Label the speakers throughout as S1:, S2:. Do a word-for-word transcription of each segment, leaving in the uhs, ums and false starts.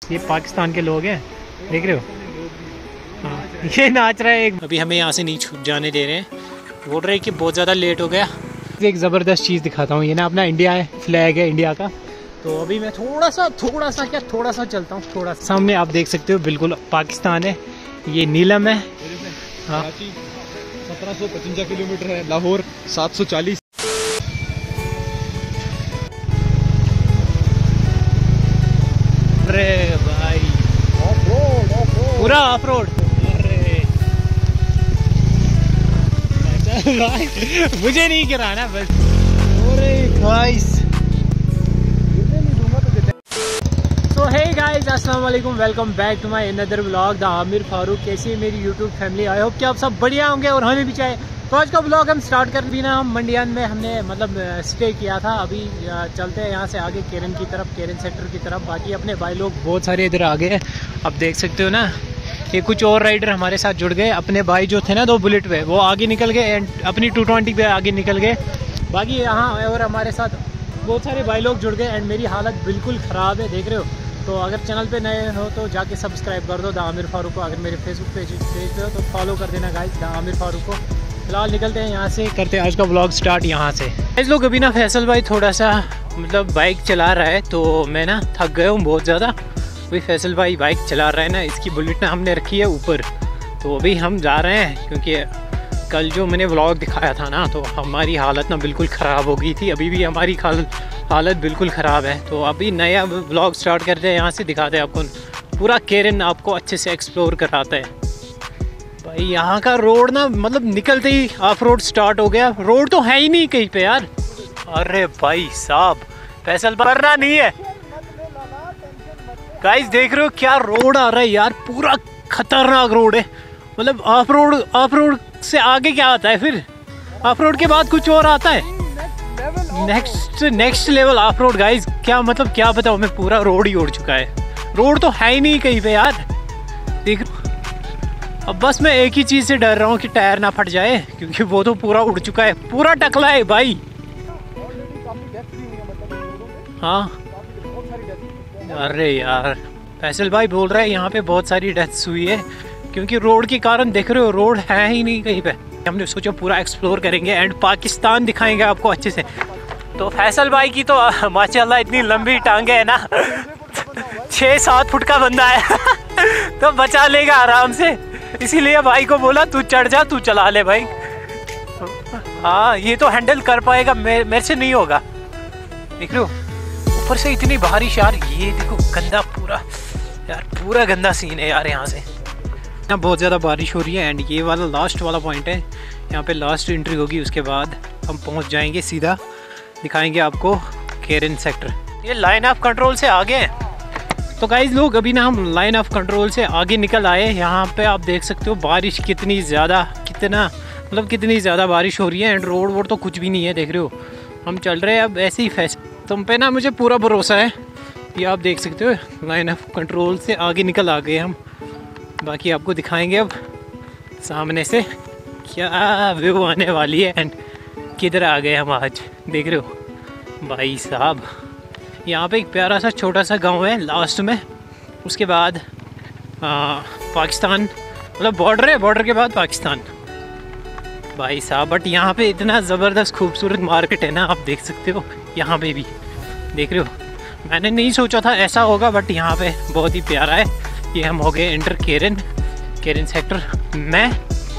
S1: ये पाकिस्तान के लोग हैं, देख रहे हो। हाँ ये नाच रहा है एक। अभी हमें यहाँ से नहीं छूट जाने दे रहे हैं, बोल रहे हैं कि बहुत ज़्यादा लेट हो गया। एक ज़बरदस्त चीज़ दिखाता हूँ, ये ना अपना इंडिया है, फ्लैग है इंडिया का। तो अभी मैं थोड़ा सा थोड़ा सा क्या थोड़ा सा चलता हूँ, थोड़ा सा सामने आप देख सकते हो बिल्कुल पाकिस्तान है। ये नीलम है। हाँ
S2: सत्रह सौ पचवंजा किलोमीटर है, लाहौर सात सौ चालीस।
S1: अरे भाई
S2: ऑफ रोड, ऑफ रोड,
S1: पूरा ऑफ रोड। अरे भाई मुझे नहीं गिराना बस। अरे गाइस, सो हे गाइस, अस्सलाम वालेकुम, welcome back to my another vlog the Aamir Farooq. कैसी है मेरी यूट्यूब फैमिली? आई होप कि आप सब बढ़िया होंगे और हमें भी चाहिए। तो आज का व्लॉग हम स्टार्ट कर भी ना, हम मंडियान में हमने मतलब स्टे किया था। अभी चलते हैं यहाँ से आगे केरन की तरफ, केरन सेक्टर की तरफ। बाकी अपने भाई लोग बहुत सारे इधर आ गए, अब देख सकते हो ना। ये कुछ और राइडर हमारे साथ जुड़ गए। अपने भाई जो थे ना दो बुलेट पे, वो आगे निकल गए एंड अपनी टू ट्वेंटी पे आगे निकल गए। बाकी यहाँ और हमारे साथ बहुत सारे भाई लोग जुड़ गए एंड मेरी हालत बिल्कुल ख़राब है, देख रहे हो। तो अगर चैनल पे नए हो तो जाके सब्सक्राइब कर दो द आमिर फारूक को। अगर मेरे फेसबुक पेज पेज पे हो तो फॉलो कर देना गाइस द आमिर फारूक को। फिलहाल निकलते हैं यहाँ से, करते हैं आज का व्लॉग स्टार्ट यहाँ से। इस लोग अभी ना फैसल भाई थोड़ा सा मतलब बाइक चला रहा है, तो मैं ना थक गया हूँ बहुत ज़्यादा। अभी फैसल भाई बाइक चला रहा है ना, इसकी बुलेट ना हमने रखी है ऊपर। तो अभी हम जा रहे हैं क्योंकि कल जो मैंने व्लॉग दिखाया था ना, तो हमारी हालत ना बिल्कुल ख़राब हो गई थी। अभी भी हमारी हालत बिल्कुल ख़राब है। तो अभी नया व्लॉग स्टार्ट करते हैं, यहाँ से दिखाते हैं आपको पूरा केरन, आपको अच्छे से एक्सप्लोर कराता है भाई। यहाँ का रोड ना मतलब निकलते ही ऑफ रोड स्टार्ट हो गया। रोड तो है ही नहीं कहीं पे यार। अरे भाई साहब, फैसल भरना नहीं है गाइस, देख रहे हो क्या रोड आ रहा है यार, पूरा खतरनाक रोड है। मतलब ऑफ रोड, ऑफ रोड से आगे क्या आता है फिर? ऑफ रोड के बाद कुछ और आता है, next next level off road guys. क्या मतलब क्या बताऊँ मैं, पूरा रोड ही उड़ चुका है। रोड तो है ही नहीं कहीं पे यार, देख। अब बस मैं एक ही चीज़ से डर रहा हूँ कि टायर ना फट जाए, क्योंकि वो तो पूरा उड़ चुका है, पूरा टकला है भाई। हाँ अरे यार, फैसल भाई बोल रहा है यहाँ पे बहुत सारी डेथ्स हुई है क्योंकि रोड के कारण। देख रहे हो रोड है ही नहीं कहीं पे। हमने सोचा पूरा एक्सप्लोर करेंगे एंड पाकिस्तान दिखाएंगे आपको अच्छे से। तो फैसल भाई की तो माशाल्लाह इतनी लंबी टांगे है ना, छः सात फुट का बंदा है तो बचा लेगा आराम से। इसीलिए भाई को बोला तू चढ़ जा, तू चला ले भाई। हाँ ये तो हैंडल कर पाएगा, मे, मेरे से नहीं होगा। देख लो ऊपर से इतनी बारिश यार, ये देखो गंदा पूरा यार, पूरा गंदा सीन है यार यहाँ से ना। बहुत ज़्यादा बारिश हो रही है एंड ये वाला लास्ट वाला पॉइंट है, यहाँ पे लास्ट एंट्री होगी। उसके बाद हम पहुँच जाएंगे, सीधा दिखाएंगे आपको केरन सेक्टर। ये लाइन ऑफ कंट्रोल से आगे हैं। तो गाइस लोग अभी ना हम लाइन ऑफ कंट्रोल से आगे निकल आए। यहाँ पे आप देख सकते हो बारिश कितनी ज़्यादा, कितना मतलब कितनी ज़्यादा बारिश हो रही है एंड रोड वोड तो कुछ भी नहीं है, देख रहे हो। हम चल रहे हैं अब ऐसे ही फैस, तुम पे ना मुझे पूरा भरोसा है। ये आप देख सकते हो लाइन ऑफ कंट्रोल से आगे निकल आ गए हम। बाकी आपको दिखाएंगे अब सामने से क्या व्यू आने वाली है एंड किधर आ गए हम आज, देख रहे हो भाई साहब। यहाँ पे एक प्यारा सा छोटा सा गांव है लास्ट में, उसके बाद आ, पाकिस्तान मतलब बॉर्डर है, बॉर्डर के बाद पाकिस्तान भाई साहब। बट यहाँ पे इतना ज़बरदस्त खूबसूरत मार्केट है ना, आप देख सकते हो यहाँ पे भी, देख रहे हो। मैंने नहीं सोचा था ऐसा होगा, बट यहाँ पे बहुत ही प्यारा है। ये हम हो गए एंटर केरन, केरन सेक्टर में।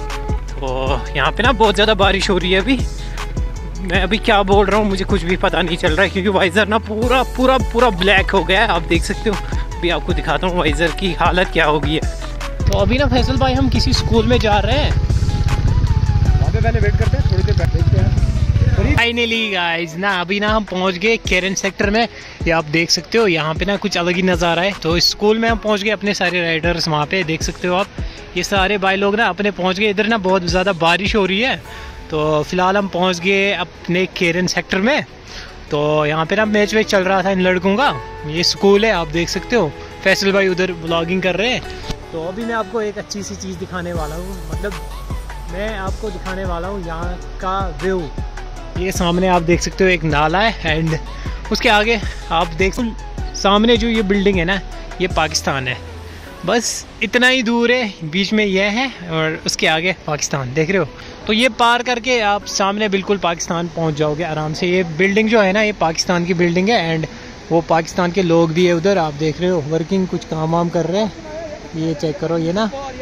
S1: तो यहाँ पे ना बहुत ज़्यादा बारिश हो रही है अभी। मैं अभी क्या बोल रहा हूँ मुझे कुछ भी पता नहीं चल रहा है, क्योंकि वाइज़र ना पूरा पूरा पूरा ब्लैक हो गया है, आप देख सकते हो। अभी आपको दिखाता हूँ वाइज़र की हालत क्या हो गई है। तो अभी ना फैसल भाई हम किसी स्कूल में जा रहे हैं,
S2: वहाँ पे पहले वेट करते हैं, थोड़ी देर बैठ देखते हैं।
S1: फाइनली गाइस ना अभी ना हम पहुँच गए केरन सेक्टर में। ये आप देख सकते हो यहाँ पे ना कुछ अलग ही नज़ारा है। तो इस स्कूल में हम पहुँच गए, अपने सारे राइडर्स वहाँ पे देख सकते हो आप। ये सारे भाई लोग ना अपने पहुँच गए। इधर ना बहुत ज़्यादा बारिश हो रही है, तो फिलहाल हम पहुंच गए अपने केरन सेक्टर में। तो यहाँ पे ना मैच वैच चल रहा था इन लड़कों का। ये स्कूल है, आप देख सकते हो। फैसल भाई उधर व्लॉगिंग कर रहे हैं। तो अभी मैं आपको एक अच्छी सी चीज़ दिखाने वाला हूँ, मतलब मैं आपको दिखाने वाला हूँ यहाँ का व्यू। ये सामने आप देख सकते हो एक नाला है एंड उसके आगे आप देख सामने जो ये बिल्डिंग है ना, ये पाकिस्तान है, बस इतना ही दूर है, बीच में ये है और उसके आगे पाकिस्तान, देख रहे हो। तो ये पार करके आप सामने बिल्कुल पाकिस्तान पहुंच जाओगे आराम से। ये बिल्डिंग जो है ना, ये पाकिस्तान की बिल्डिंग है एंड वो पाकिस्तान के लोग भी है उधर, आप देख रहे हो वर्किंग, कुछ काम वाम कर रहे हैं। ये चेक करो, ये ना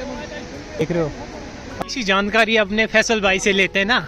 S1: देख रहे हो। इसी जानकारी अपने फैसल भाई से लेते हैं ना।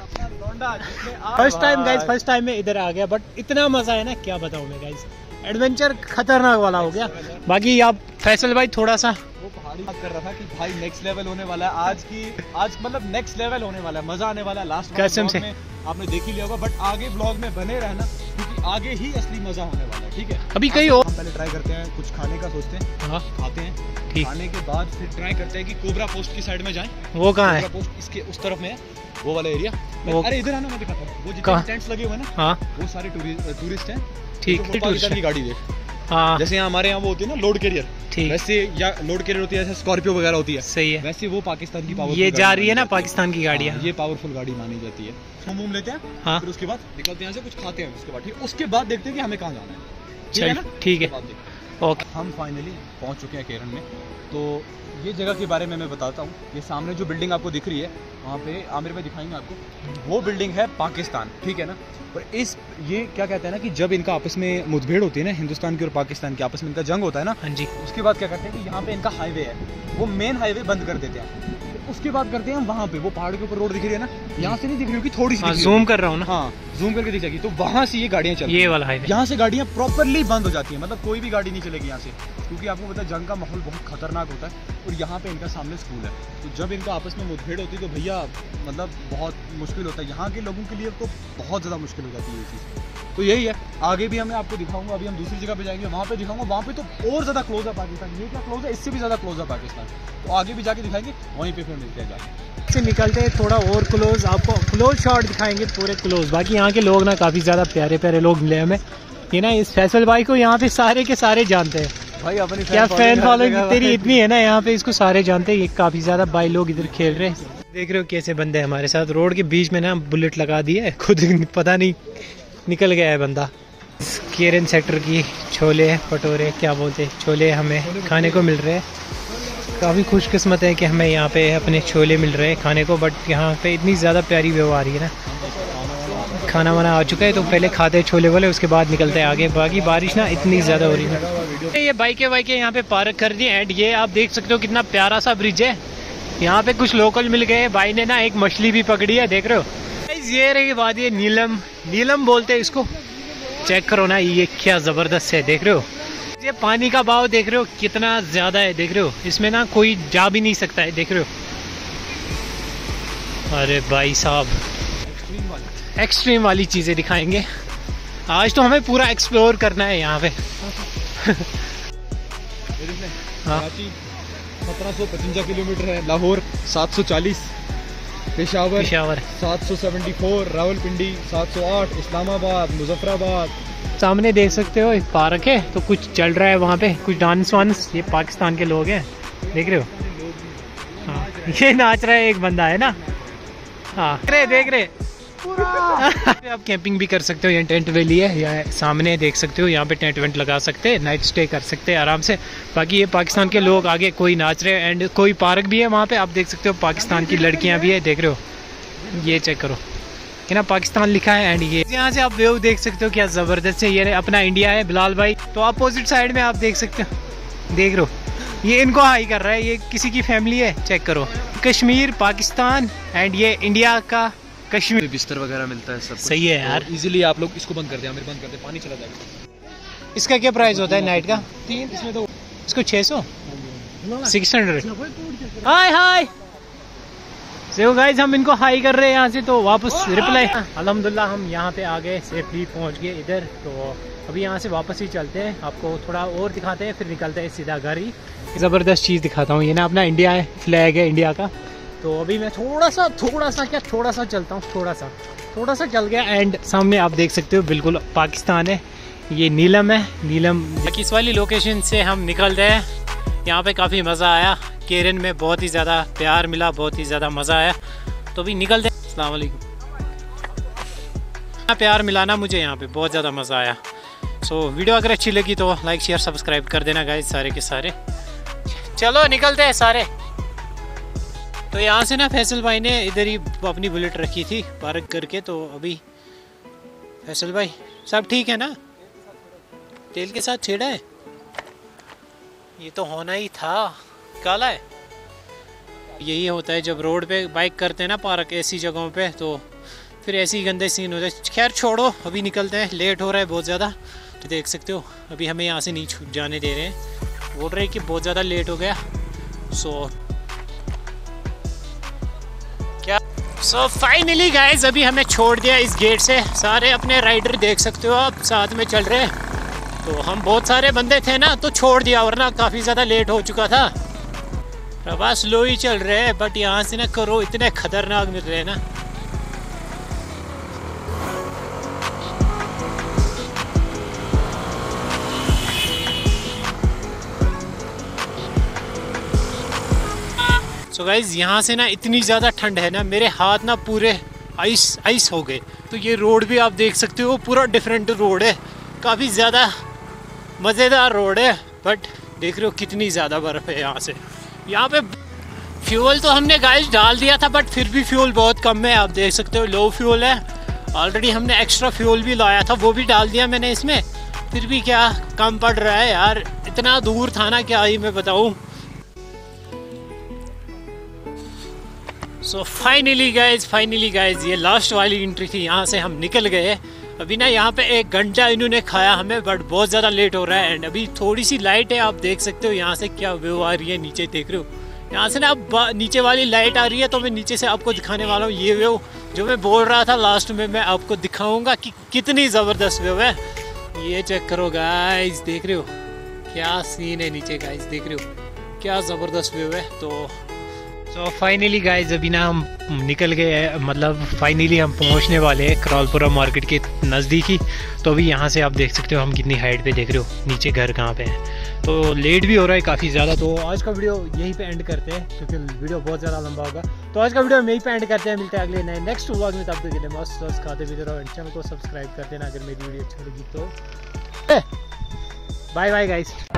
S1: First time guys, first time में इधर आ गया, बट इतना मजा है ना क्या बताऊं मैं गाइस, एडवेंचर खतरनाक वाला हो गया। बाकी आप फैसल भाई थोड़ा सा
S2: वो पहाड़ी बात कर रहा था कि भाई नेक्स्ट लेवल होने वाला है आज की, आज मतलब नेक्स्ट लेवल होने वाला है, मजा आने वाला है। लास्ट
S1: कसम से
S2: में आपने देख ही लिया होगा, बट आगे ब्लॉग में बने रहना क्योंकि आगे ही असली मजा होने वाला है। ठीक है,
S1: अभी कहीं और
S2: हम पहले ट्राई करते हैं, कुछ खाने का सोचते हैं,
S1: हाँ
S2: खाते हैं,
S1: ठीक।
S2: खाने के बाद फिर ट्राई करते हैं कि कोबरा पोस्ट की साइड में जाएं।
S1: वो कहाँ है?
S2: कोबरा पोस्ट इसके उस तरफ में है, वो वाला एरिया।
S1: वो-
S2: अरे इधर आना, मैं दिखाता हूँ। वो जितने
S1: कहाँ?
S2: टेंट्स लगे हुए हैं ना,
S1: हाँ
S2: वो सारे टूरिस्ट हैं।
S1: ठीक,
S2: तो
S1: ठीक,
S2: पाकिस्तान
S1: टूरिस्ट
S2: की गाड़ी देख,
S1: हाँ
S2: जैसे यहाँ हमारे यहाँ वो होती है ना लोड कैरियर,
S1: ठीक,
S2: वैसे या लोड कैरियर होती है, जैसे स्कॉर्पियो वगैरह होती है,
S1: सही है।
S2: वैसे वो पाकिस्तान की पावरफुल
S1: ये
S2: गाड़ी
S1: जा रही है
S2: मानी
S1: ना
S2: जाती
S1: पाकिस्तान की गाड़ियाँ।
S2: हाँ, ये पावरफुल गाड़ी मानी जाती है। हम घूम लेते हैं,
S1: हाँ
S2: फिर उसके बाद निकलते हैं, यहाँ से कुछ खाते हैं, उसके बाद ठीक, उसके बाद देखते हैं कि हमें कहाँ जाना है। ठीक है
S1: चल
S2: ना?
S1: ठीक है,
S2: उसके बाद देखते हैं।
S1: ओके।
S2: हम फाइनली पहुंच चुके हैं केरन में। तो ये जगह के बारे में मैं बताता हूँ। ये सामने जो बिल्डिंग आपको दिख रही है, वहाँ पे आमिर भाई दिखाएंगे आपको, वो बिल्डिंग है पाकिस्तान। ठीक है ना, और इस ये क्या कहते हैं ना कि जब इनका आपस में मुठभेड़ होती है ना, हिंदुस्तान की और पाकिस्तान की आपस में इनका जंग होता है ना,
S1: हाँ जी,
S2: उसके बाद क्या करते हैं कि यहाँ पे इनका हाईवे है, वो मेन हाईवे बंद कर देते हैं। उसके बाद करते हैं हम वहाँ पे, वो पहाड़ के ऊपर रोड दिख रही है ना, यहाँ से नहीं दिख रही होगी, थोड़ी सी
S1: हाँ
S2: दिख रही
S1: जूम
S2: होगी।
S1: कर रहा हूँ ना,
S2: हाँ जूम करके दिख जाएगी। तो वहाँ से ये गाड़ियाँ चलती
S1: ये
S2: हैं,
S1: वाला हाईवे।
S2: यहाँ से गाड़ियाँ प्रॉपरली बंद हो जाती हैं, मतलब कोई भी गाड़ी नहीं चलेगी यहाँ से, क्योंकि आपको पता है जंग का माहौल बहुत खतरनाक होता है। और यहाँ पे इनका सामने स्कूल है, तो जब इनका आपस में मुठभेड़ होती है तो भैया मतलब बहुत मुश्किल होता है यहाँ के लोगों के लिए, तो बहुत ज़्यादा मुश्किल हो जाती है ये चीज़। तो यही है, आगे भी हमें आपको दिखाऊंगा। अभी हम दूसरी जगह पे जाएंगे, वहाँ पे दिखाऊंगा, वहाँ पे तो और ज़्यादा क्लोज है पाकिस्तान। ये क्या क्लोज है, इससे भी ज़्यादा क्लोज है पाकिस्तान। तो आगे भी जाके दिखाएंगे, वहीं पे फिर मिलते हैं जाके।
S1: से निकलते हैं थोड़ा और क्लोज, आपको क्लोज शॉट दिखाएंगे पूरे क्लोज। बाकी यहाँ के लोग ना काफ़ी ज़्यादा प्यारे प्यारे लोग मिले हमें। ये ना इस फैसल भाई को यहाँ पे सारे के सारे जानते हैं
S2: भाई अपनी
S1: क्या, फैन फॉलोइंग तेरी इतनी है ना यहाँ पे, इसको सारे जानते हैं। ये काफ़ी ज़्यादा भाई लोग इधर खेल रहे हैं, देख रहे हो कैसे बंदे हमारे साथ। रोड के बीच में ना बुलेट लगा दी है, खुद पता नहीं निकल गया है बंदा। केरन सेक्टर की छोले भटूरे, क्या बोलते हैं, छोले हमें खाने को मिल रहे हैं। काफ़ी खुशकिस्मत है कि हमें यहाँ पे अपने छोले मिल रहे हैं खाने को, बट यहाँ पे इतनी ज़्यादा प्यारी व्यू आ रही है ना। खाना वाना आ चुका है, तो पहले खाते हैं छोले वाले, उसके बाद निकलते हैं आगे। बाकी बारिश ना इतनी ज़्यादा हो रही है। ये बाइकें वाइकें यहाँ पे पार्क कर दी एंड ये आप देख सकते हो कितना प्यारा सा ब्रिज है। यहाँ पे कुछ लोकल मिल गए, भाई ने ना एक मछली भी पकड़ी है, देख रहे हो। ये रही बात, ये नीलम नीलम बोलते हैं इसको। चेक करो ना, ये क्या ज़बरदस्त है, देख रहे हो। ये पानी का बहाव देख रहे हो कितना ज़्यादा है, देख रहे हो। इसमें ना कोई जा भी नहीं सकता है, देख रहे हो। अरे भाई साहब, एक्सट्रीम वाली चीज़ें दिखाएंगे आज, तो हमें पूरा एक्सप्लोर करना है यहाँ पे। हाँ,
S2: सत्रह सौ पचवंजा किलोमीटर है, लाहौर सात सौ चालीस, पेशावर
S1: पेशावर
S2: सात सौ चौहत्तर, रावलपिंडी सात सौ आठ, इस्लामाबाद, मुजफ्फराबाद।
S1: सामने देख सकते हो एक पार्क है, तो कुछ चल रहा है वहाँ पे, कुछ डांस वांस। ये पाकिस्तान के लोग हैं, देख रहे हो। हाँ, ये नाच रहा है एक बंदा है ना। हाँ देख रहे देख रहे आप कैंपिंग भी कर सकते हो, ये टेंट वैली है, या सामने देख सकते हो, यहाँ पे टेंट वेंट लगा सकते हैं, नाइट स्टे कर सकते हैं आराम से। बाकी ये पाकिस्तान के लोग आगे कोई नाच रहे हैं एंड कोई पार्क भी है वहाँ पे, आप देख सकते हो। पाकिस्तान की लड़कियाँ भी है, देख रहे हो। ये चेक करो कि ना पाकिस्तान लिखा है एंड ये यहाँ से आप व्यू देख सकते हो क्या ज़बरदस्त है। ये अपना इंडिया है, बिलाल भाई। तो अपोजिट साइड में आप देख सकते हो, देख रहे हो, ये इनको हाई कर रहा है, ये किसी की फैमिली है, चेक करो। कश्मीर पाकिस्तान एंड ये इंडिया का कश्मीर।
S2: बिस्तर वगैरह मिलता है सब,
S1: सही है यार।
S2: इजीली आप लोग इसको बंद कर दें, बंद कर दें, पानी चला जाएगा।
S1: इसका क्या प्राइस होता है नाइट का?
S2: तीन, इसमें तो
S1: इसको छः सौ six hundred hi hi so guys, हम इनको हाई कर रहे हैं यहाँ से, तो वापस रिप्लाई। अल्हम्दुलिल्लाह हम यहाँ पे आ गए, सेफली पहुँच गए इधर। तो अभी यहाँ से वापस ही चलते हैं, आपको थोड़ा और दिखाते हैं, फिर निकलते हैं सीधा घर ही। ज़बरदस्त चीज़ दिखाता हूँ, ये ना अपना इंडिया है, फ्लैग है इंडिया का। तो अभी मैं थोड़ा सा थोड़ा सा क्या थोड़ा सा चलता हूँ, थोड़ा सा थोड़ा सा चल गया एंड सामने आप देख सकते हो बिल्कुल पाकिस्तान है। ये नीलम है, नीलम। इस वाली लोकेशन से हम निकलते हैं। यहाँ पे काफ़ी मज़ा आया, केरन में बहुत ही ज़्यादा प्यार मिला, बहुत ही ज़्यादा मज़ा आया। तो अभी निकलते हैं। अस्सलाम वालेकुम। प्यार मिला ना मुझे यहाँ पे, बहुत ज़्यादा मज़ा आया। सो so, वीडियो अगर अच्छी लगी तो लाइक शेयर सब्सक्राइब कर देना गाइस सारे के सारे। चलो निकलते हैं सारे। तो यहाँ से ना फैसल भाई ने इधर ही अपनी बुलेट रखी थी पार्क करके, तो अभी फैसल भाई सब ठीक है ना? तेल के साथ छेड़ा है, ये तो होना ही था, काला है। यही होता है जब रोड पे बाइक करते हैं ना पार्क ऐसी जगहों पे, तो फिर ऐसे ही गंदे सीन होते हैं। खैर छोड़ो, अभी निकलते हैं, लेट हो रहा है बहुत ज़्यादा। तो देख सकते हो अभी हमें यहाँ से नहीं जाने दे रहे हैं, बोल रहे हैं कि बहुत ज़्यादा लेट हो गया। सो क्या सो फाइनली गाइस अभी हमें छोड़ दिया इस गेट से। सारे अपने राइडर देख सकते हो आप साथ में चल रहे हैं। तो हम बहुत सारे बंदे थे ना तो छोड़ दिया, वरना काफ़ी ज़्यादा लेट हो चुका था। प्रवास स्लो ही चल रहे हैं, बट यहाँ से ना करो इतने खतरनाक मिल रहे हैं ना। सो गाइज यहाँ से ना इतनी ज़्यादा ठंड है ना, मेरे हाथ ना पूरे आइस आइस हो गए। तो ये रोड भी आप देख सकते हो पूरा डिफरेंट रोड है, काफ़ी ज़्यादा मज़ेदार रोड है। बट देख रहे हो कितनी ज़्यादा बर्फ़ है यहाँ से। यहाँ पे फ्यूल तो हमने गाइस डाल दिया था, बट फिर भी फ्यूल बहुत कम है, आप देख सकते हो लो फ्यूल है। ऑलरेडी हमने एक्स्ट्रा फ्यूल भी लाया था, वो भी डाल दिया मैंने इसमें, फिर भी क्या कम पड़ रहा है यार। इतना दूर था ना, क्या ही मैं बताऊँ। So finally guys finally guys ये लास्ट वाली एंट्री थी, यहाँ से हम निकल गए। अभी ना यहाँ पे एक घंटा इन्होंने खाया हमें, बट बहुत ज़्यादा लेट हो रहा है। एंड अभी थोड़ी सी लाइट है, आप देख सकते हो यहाँ से क्या व्यू आ रही है, नीचे देख रहे हो। यहाँ से ना अब नीचे वाली लाइट आ रही है, तो मैं नीचे से आपको दिखाने वाला हूँ ये व्यू जो मैं बोल रहा था लास्ट में। मैं आपको दिखाऊंगा कि कितनी ज़बरदस्त व्यू है। ये चेक करो गाइज, देख रहे हो क्या सीन है नीचे गाइज, देख रहे हो क्या ज़बरदस्त व्यू है। तो सो फाइनली गाइज अभी ना हम निकल गए हैं, मतलब फाइनली हम पहुंचने वाले हैं क्रॉलपुरा मार्केट के नज़दीक ही। तो अभी यहाँ से आप देख सकते हो हम कितनी हाइट पे, देख रहे हो नीचे घर कहाँ पे है। तो लेट भी हो रहा है काफ़ी ज़्यादा। तो आज का वीडियो यहीं पे एंड करते हैं, क्योंकि वीडियो बहुत ज़्यादा लंबा होगा। तो आज का वीडियो हम यहीं पे एंड करते हैं, मिलते हैं अगले नए नेक्स्ट व्लॉग में। तब तक के लिए मस्त मस्त खाते पीते रहो, चैनल को सब्सक्राइब कर देना अगर मेरी वीडियो अच्छी लगी तो। Bye bye guys.